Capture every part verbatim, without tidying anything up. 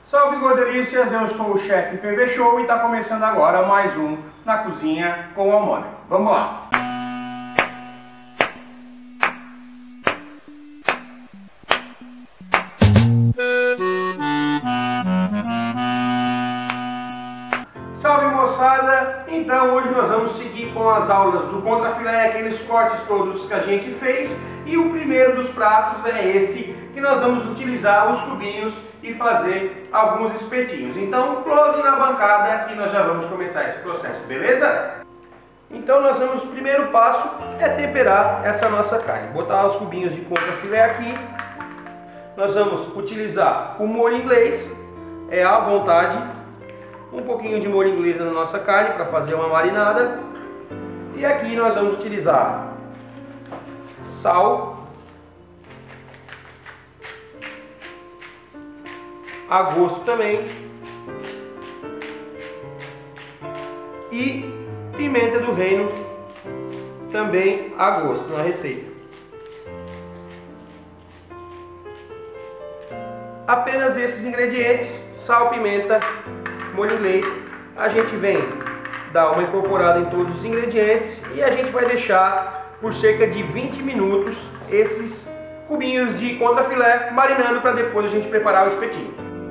Salve gordelícias, eu sou o chefe P V Show e está começando agora mais um Na Cozinha com o Almônia. Vamos lá! Salve moçada! Então hoje nós vamos seguir com as aulas do contrafilé, aqueles cortes todos que a gente fez, e o primeiro dos pratos é esse que nós vamos utilizar os cubinhos e fazer alguns espetinhos. Então close na bancada que nós já vamos começar esse processo, beleza? Então nós vamos, o primeiro passo é temperar essa nossa carne, botar os cubinhos de contrafilé aqui. Nós vamos utilizar o molho inglês, é à vontade. Um pouquinho de molho inglês na nossa carne para fazer uma marinada. E aqui nós vamos utilizar sal, a gosto também, e pimenta do reino também a gosto na receita. Apenas esses ingredientes: sal, pimenta, molho inglês. A gente vem dar uma incorporada em todos os ingredientes e a gente vai deixar por cerca de vinte minutos esses cubinhos de contrafilé marinando para depois a gente preparar o espetinho.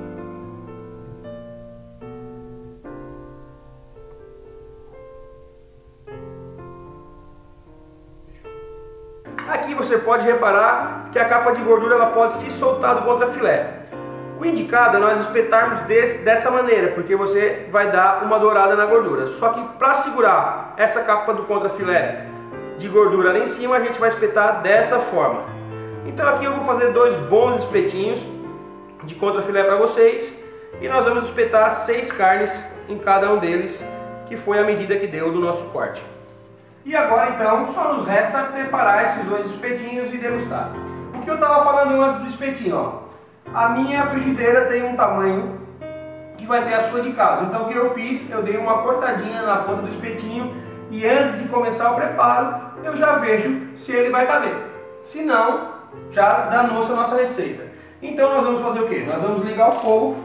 Aqui você pode reparar que a capa de gordura ela pode se soltar do contrafilé. O indicado é nós espetarmos desse, dessa maneira, porque você vai dar uma dourada na gordura. Só que para segurar essa capa do contrafilé de gordura lá em cima, a gente vai espetar dessa forma. Então aqui eu vou fazer dois bons espetinhos de contrafilé para vocês. E nós vamos espetar seis carnes em cada um deles, que foi a medida que deu do nosso corte. E agora então só nos resta preparar esses dois espetinhos e degustar. O que eu estava falando antes do espetinho, ó. A minha frigideira tem um tamanho que vai ter a sua de casa. Então o que eu fiz? Eu dei uma cortadinha na ponta do espetinho e antes de começar o preparo eu já vejo se ele vai caber. Se não, já danou-se a nossa receita. Então nós vamos fazer o quê? Nós vamos ligar o fogo,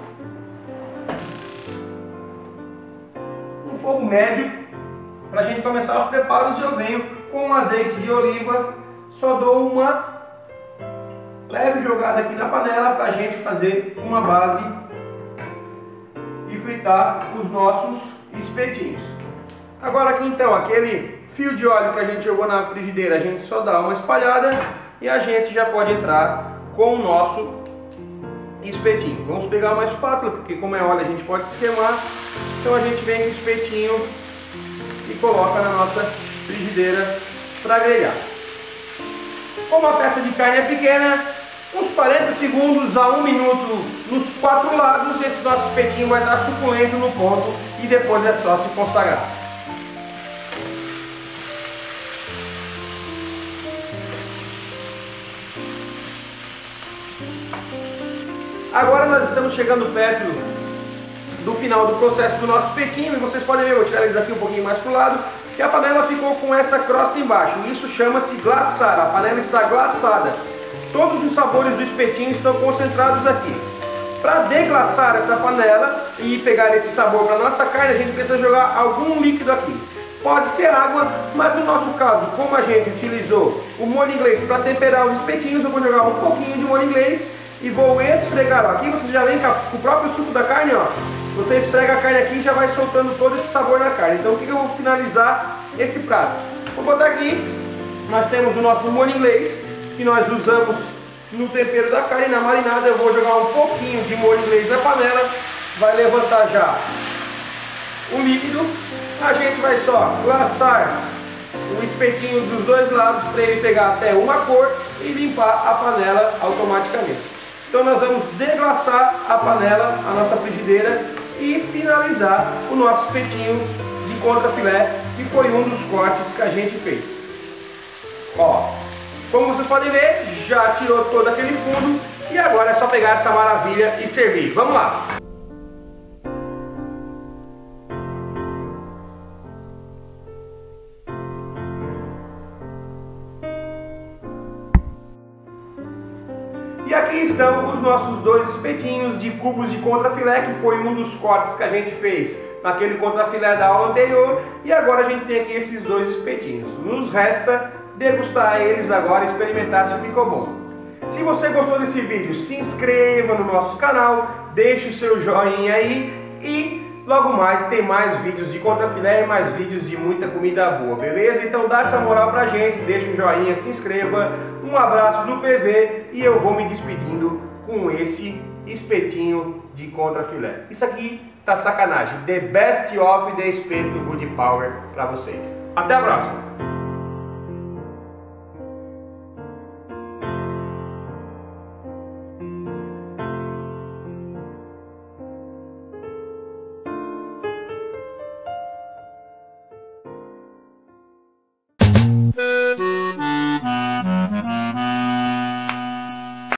um fogo médio, para a gente começar os preparos. Eu venho com um azeite de oliva, só dou uma leve jogada aqui na panela para a gente fazer uma base e fritar os nossos espetinhos. Agora aqui então, aquele fio de óleo que a gente jogou na frigideira, a gente só dá uma espalhada e a gente já pode entrar com o nosso espetinho. Vamos pegar uma espátula, porque como é óleo a gente pode se queimar. Então a gente vem com o espetinho e coloca na nossa frigideira para grelhar. Como a peça de carne é pequena, uns quarenta segundos a um minuto nos quatro lados, esse nosso espetinho vai estar suculento no ponto e depois é só se consagrar. Agora nós estamos chegando perto do final do processo do nosso espetinho e vocês podem ver, vou tirar eles aqui um pouquinho mais para o lado, que a panela ficou com essa crosta embaixo. Isso chama-se glaçar, a panela está glaçada. Todos os sabores do espetinho estão concentrados aqui. Para deglaçar essa panela e pegar esse sabor para a nossa carne, a gente precisa jogar algum líquido aqui. Pode ser água, mas no nosso caso, como a gente utilizou o molho inglês para temperar os espetinhos, eu vou jogar um pouquinho de molho inglês e vou esfregar. Ó. Aqui você já vem com o próprio suco da carne, ó. Você esfrega a carne aqui e já vai soltando todo esse sabor na carne. Então o que eu vou finalizar esse prato? Vou botar aqui, nós temos o nosso molho inglês, que nós usamos no tempero da carne. Na marinada eu vou jogar um pouquinho de molho inglês na panela, vai levantar já o líquido. A gente vai só glaçar o espetinho dos dois lados para ele pegar até uma cor e limpar a panela automaticamente. Então nós vamos deglaçar a panela, a nossa frigideira, e finalizar o nosso espetinho de contrafilé, que foi um dos cortes que a gente fez. Ó, como vocês podem ver, já tirou todo aquele fundo e agora é só pegar essa maravilha e servir. Vamos lá! E aqui estão os os nossos dois espetinhos de cubos de contrafilé, que foi um dos cortes que a gente fez naquele contrafilé da aula anterior, e agora a gente tem aqui esses dois espetinhos. Nos resta degustar eles agora e experimentar se ficou bom. Se você gostou desse vídeo, se inscreva no nosso canal, deixe o seu joinha aí e logo mais tem mais vídeos de contrafilé e mais vídeos de muita comida boa, beleza? Então dá essa moral pra gente, deixa um joinha, se inscreva, um abraço do P V e eu vou me despedindo com esse espetinho de contrafilé. Isso aqui tá sacanagem, the best of the espeto good power pra vocês. Até a próxima!